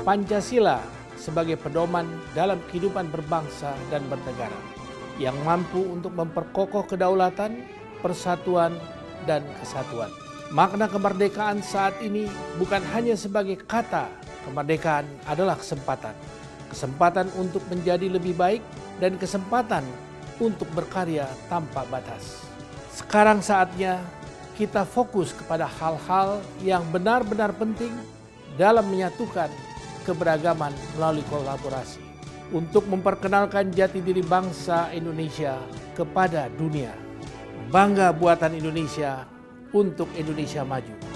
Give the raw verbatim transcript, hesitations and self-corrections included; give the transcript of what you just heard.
Pancasila sebagai pedoman dalam kehidupan berbangsa dan bernegara yang mampu untuk memperkokoh kedaulatan, persatuan, dan kesatuan. Makna kemerdekaan saat ini bukan hanya sebagai kata, kemerdekaan adalah kesempatan. Kesempatan untuk menjadi lebih baik dan kesempatan untuk berkarya tanpa batas. Sekarang saatnya kita fokus kepada hal-hal yang benar-benar penting dalam menyatukan keberagaman melalui kolaborasi untuk memperkenalkan jati diri bangsa Indonesia kepada dunia. Bangga buatan Indonesia untuk Indonesia maju.